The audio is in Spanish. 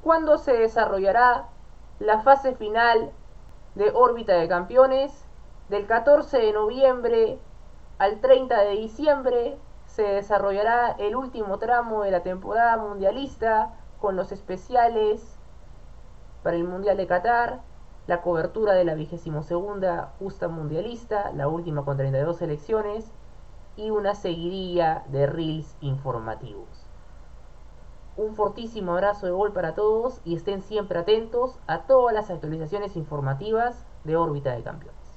¿Cuándo se desarrollará la fase final de Órbita de Campeones? Del 14 de noviembre al 30 de diciembre se desarrollará el último tramo de la temporada mundialista con los especiales para el Mundial de Qatar, la cobertura de la 22ª justa mundialista, la última con 32 selecciones, y una seguidilla de reels informativos. Un fortísimo abrazo de gol para todos y estén siempre atentos a todas las actualizaciones informativas de Órbita de Campeones.